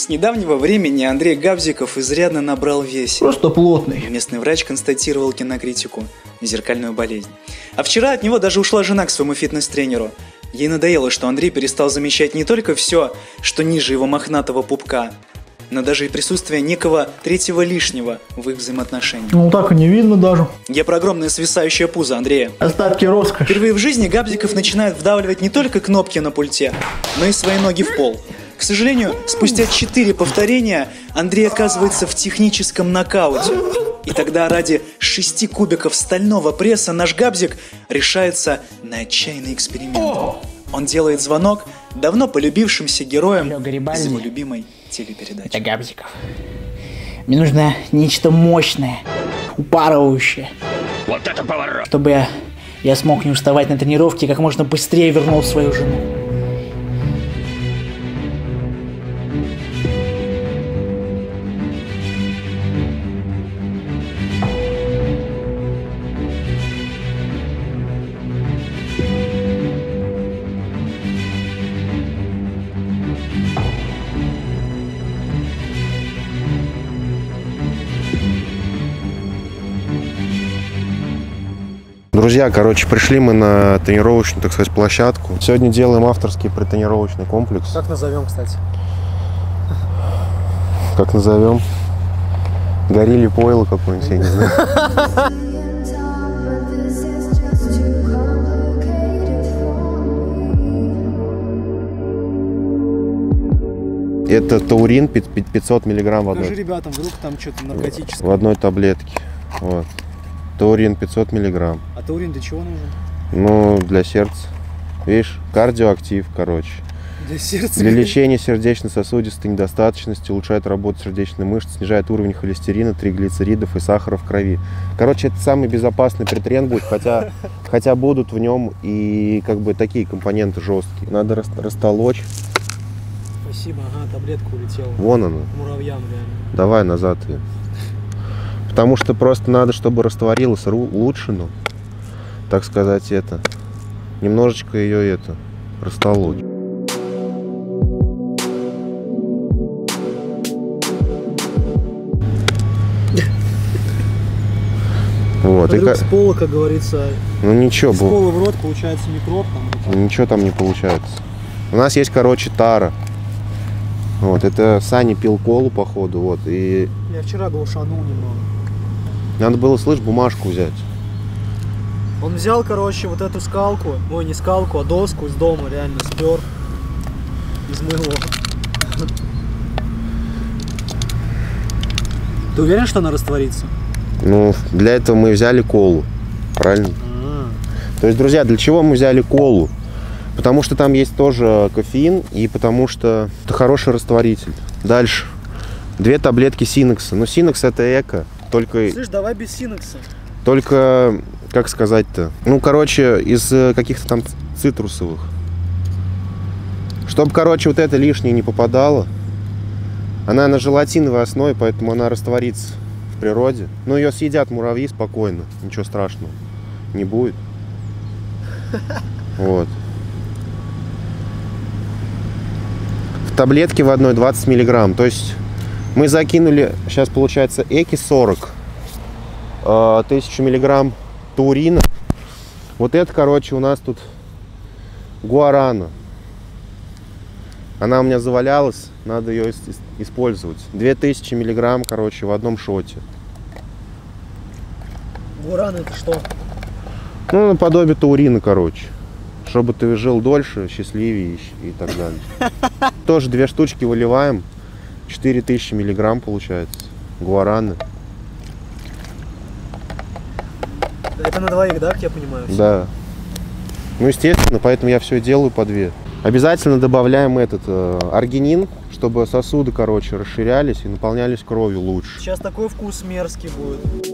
С недавнего времени Андрей Габзиков изрядно набрал весе. Просто плотный. Местный врач констатировал кинокритику, зеркальную болезнь. А вчера от него даже ушла жена к своему фитнес-тренеру. Ей надоело, что Андрей перестал замечать не только все, что ниже его мохнатого пупка, но даже и присутствие некого третьего лишнего в их взаимоотношениях. Ну так и не видно даже. Я про огромное свисающее пузо Андрея. Остатки роскоши. Впервые в жизни Габзиков начинает вдавливать не только кнопки на пульте, но и свои ноги в пол. К сожалению, спустя 4 повторения Андрей оказывается в техническом нокауте. И тогда ради 6 кубиков стального пресса наш Габзик решается на отчаянный эксперимент. Он делает звонок давно полюбившимся героям из его любимой телепередачи. Это Габзиков. Мне нужно нечто мощное, упарывающее. Вот это поворот! Чтобы я смог не уставать на тренировке и как можно быстрее вернул свою жену. Друзья, короче, пришли мы на тренировочную, так сказать, площадку. Сегодня делаем авторский предтренировочный комплекс. Как назовем, кстати? Как назовем? Горилли пойло какой-нибудь, я не знаю. Это таурин 500 миллиграмм в одной. Скажи ребятам, вдруг там что-то наркотическое. В одной таблетке. Вот. Таурин 500 миллиграмм. А таурин для чего нужен? Ну, для сердца. Видишь, кардиоактив, короче. Для сердца? Для лечения сердечно-сосудистой недостаточности, улучшает работу сердечной мышцы, снижает уровень холестерина, триглицеридов и сахара в крови. Короче, это самый безопасный претрен будет, хотя будут в нем и как бы такие компоненты жесткие. Надо растолочь. Спасибо, ага, таблетка улетела. Вон она. Муравьям реально. Давай назад ее. Потому что просто надо, чтобы растворилась лучше, ну, так сказать, это. Немножечко ее растолочь. Вот. Вдруг с пола, как говорится, ну ничего, с пола в рот получается микроб там. Ничего там не получается. У нас есть, короче, тара. Вот, это Саня пил колу, походу, вот, и... Я вчера глушанул немного. Надо было, слышь, бумажку взять. Он взял, короче, вот эту скалку, ой, не скалку, а доску из дома, реально, спер, измыло. Ты уверен, что она растворится? Ну, для этого мы взяли колу, правильно? То есть, друзья, для чего мы взяли колу? Потому что там есть тоже кофеин, и потому что это хороший растворитель. Дальше. 2 таблетки синекса. Но синекс это эко. Только... Слышь, давай без синекса. Только, как сказать-то? Ну, короче, из каких-то там цитрусовых. Чтобы, короче, вот это лишнее не попадало. Она на желатиновой основе, поэтому она растворится в природе. Но ее съедят муравьи спокойно. Ничего страшного не будет. Вот. В таблетке в одной 20 миллиграмм. То есть мы закинули, сейчас получается, эки 40. 1000 миллиграмм таурина. Вот это, короче, у нас тут гуарана. Она у меня завалялась, надо ее использовать. 2000 миллиграмм, короче, в одном шоте. Гуарана это что? Ну, наподобие таурина, короче. Чтобы ты жил дольше, счастливее и так далее. Тоже 2 штучки выливаем. 4000 миллиграмм получается. Гуараны. Это на двоих, да, как я понимаю? Да. Ну, естественно, поэтому я все делаю по 2. Обязательно добавляем этот аргинин, чтобы сосуды, короче, расширялись и наполнялись кровью лучше. Сейчас такой вкус мерзкий будет.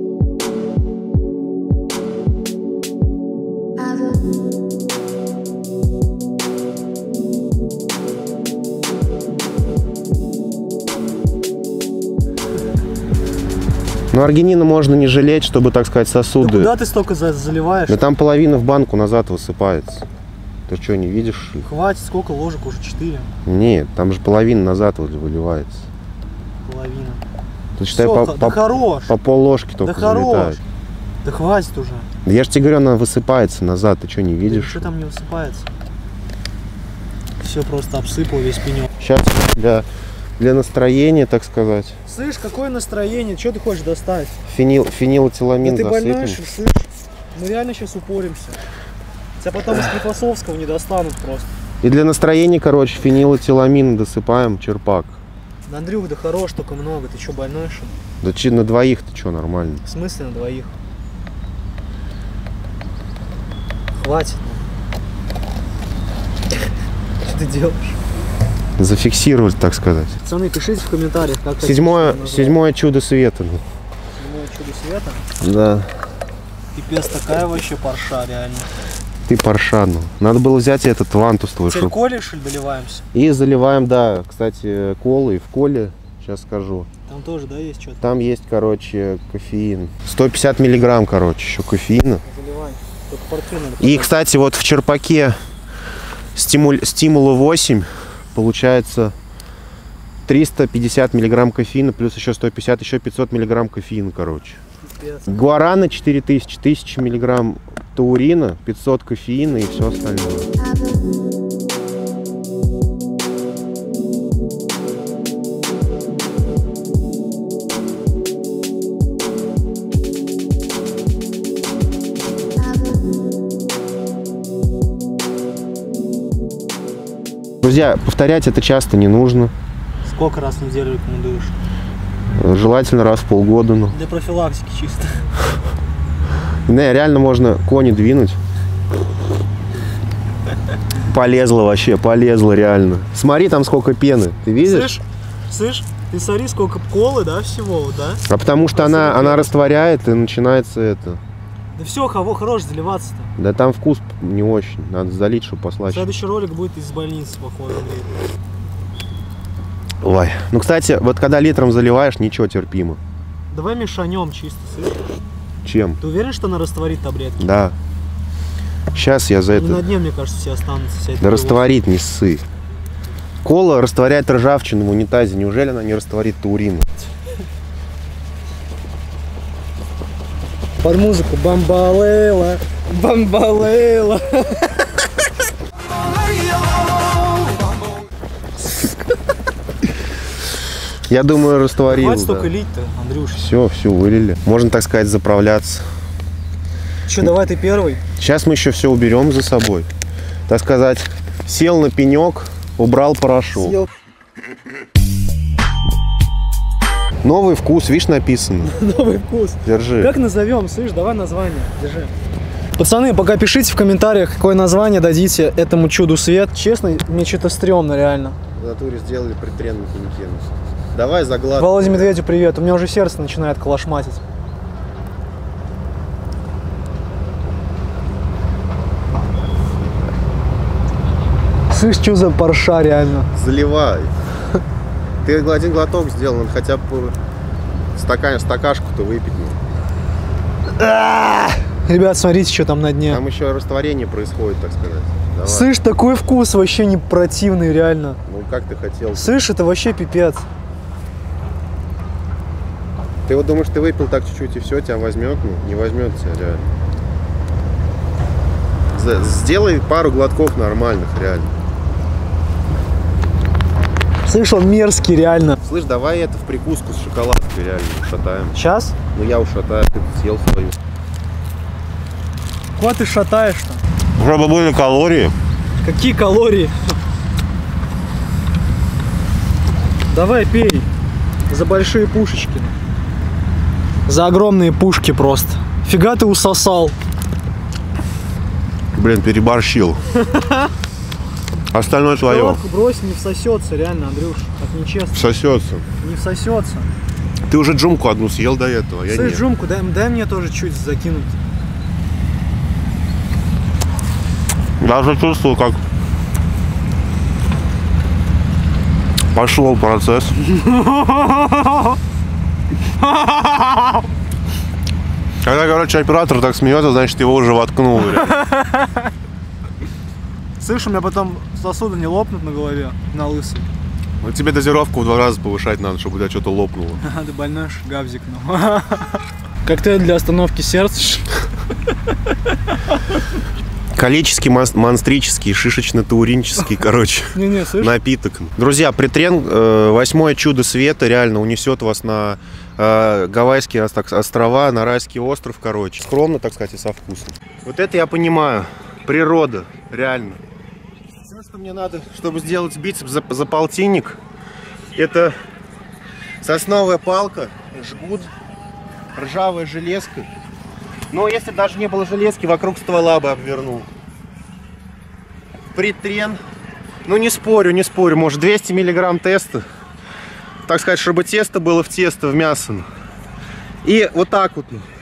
Но аргинина можно не жалеть, чтобы, так сказать, сосуды... Да куда ты столько заливаешь? Да там половина в банку назад высыпается. То Ты что, не видишь? Хватит, сколько ложек уже? 4. Нет, там же половина назад выливается. Половина. Ты считай, Всё, по, да хорош. по пол-ложки только Да хорош. залетает. Да хватит уже. Да я же тебе говорю, она высыпается назад, ты что, не видишь? Что там не высыпается? Все просто обсыпал весь пенек. Сейчас для настроения, так сказать, Слышь, какое настроение? Что ты хочешь достать? фенилэтиламин Да ты больной, засыпем. что ли, слышь? Мы реально сейчас упоримся. Тебя потом из Склифосовского не достанут просто. И для настроения, короче, фенилэтиламин досыпаем, черпак. Да, Андрюх, да хорош, только много. Ты что, больной, что ли? Да на двоих ты что, нормально? В смысле на двоих? Хватит. Что ты делаешь? Зафиксировать, так сказать. Пацаны, пишите в комментариях, как хотите, что назвать. Седьмое чудо света. Седьмое чудо света. Да. Пипец, такая вообще парша, реально. Ты парша, ну. Надо было взять этот вантус твой. Теперь колей, что ли, доливаемся? И заливаем, да, кстати, колы. В коле, сейчас скажу. Там тоже, да, есть что-то? Там есть, короче, кофеин. 150 миллиграмм, короче, еще кофеина. Заливай. Только портфель надо И, поставить. кстати, вот в черпаке стимула 8 получается 350 миллиграмм кофеина, плюс еще 150, еще 500 миллиграмм кофеина, короче. Пипец. Гуарана 4000, 1000 миллиграмм таурина, 500 кофеина и все остальное. Друзья, повторять это часто не нужно. Сколько раз в неделю рекомендуешь? Желательно раз в полгода. Ну. Для профилактики чисто. Не, реально можно кони двинуть. Полезло вообще, полезло реально. Смотри, там сколько пены. Ты видишь? Слышь, ты смотри, сколько колы, да, всего, да? А потому что она растворяет и начинается это. Да все, хорош заливаться-то. Да там вкус не очень. Надо залить, чтобы послаще. Следующий ролик будет из больницы, походу, Андрей. Ой. Ну, кстати, вот когда литром заливаешь, ничего, терпимо. Давай мешанем чисто, слышишь? Чем? Ты уверен, что она растворит таблетки? Да. Сейчас я за Они это... на дне, мне кажется, все останутся. Вся эта Да растворит, не ссы. Кола растворяет ржавчину в унитазе. Неужели она не растворит таурин? под музыку бамбалейла, бамбалейла. Я думаю, растворил. Хватит столько лить-то, Андрюш. Все вылили. Можно, так сказать, заправляться. Че, давай ты первый. Сейчас мы еще все уберем за собой. Так сказать, сел на пенек, убрал порошок. Съел. Новый вкус, видишь, написано. Новый вкус. Держи. Как назовем? Слышь, давай название. Держи. Пацаны, пока пишите в комментариях, какое название дадите этому чуду свет. Честно, мне что-то стрёмно, реально. В натуре сделали притрен на пеньке. Давай заглатывай. Володе Медведю привет. У меня уже сердце начинает колошматить. Слышь, что за парша реально? Заливай. Ты один глоток сделал, надо хотя бы стакашку-то выпить. Ребят, смотрите, что там на дне. Там еще растворение происходит, так сказать. Давай. Слышь, такой вкус вообще не противный, реально. Ну как ты хотел? Слышь, это вообще пипец. Ты вот думаешь, ты выпил так чуть-чуть и все, тебя возьмет? Ну, не возьмет тебя, реально. Сделай пару глотков нормальных, реально. Слышь, он мерзкий, реально. Слышь, давай это в прикуску с шоколадкой реально ушатаем. Сейчас? Ну я ушатаю, ты съел свою. Куда ты шатаешь-то? Чтобы были калории. Какие калории? Давай пей. За большие пушечки. За огромные пушки просто. Фига ты усосал. Блин, переборщил. Остальное твое. Шоколадку брось, не всосется, реально, Андрюш. Так нечестно. Сосется. Не всосется. Ты уже джумку одну съел до этого, я Слышь, нет. Джумку, дай мне тоже чуть закинуть. Я уже чувствую, как пошел процесс. Когда, короче, оператор так смеется, значит, его уже воткнул. Слышь, у меня потом сосуды не лопнут на голове, на лысый. Вот тебе дозировку в 2 раза повышать надо, чтобы у тебя что-то лопнуло. Ты больной, гавзик, ну. Коктейль для остановки сердца. Коллический, монстрический, шишечно-тауринческий, короче, Не-не, слышь? напиток. Друзья, Притрен, 8-е чудо света, реально унесет вас на Гавайские острова, на райский остров, короче. Скромно, так сказать, и со вкусом. Вот это я понимаю. Природа, реально. Все, что мне надо, чтобы сделать бицепс за полтинник, это сосновая палка, жгут, ржавая железка. Но если даже не было железки, вокруг ствола бы обвернул. Притрен. Ну не спорю, может 200 миллиграмм теста. Так сказать, чтобы тесто было в тесто, в мясо. И вот так вот.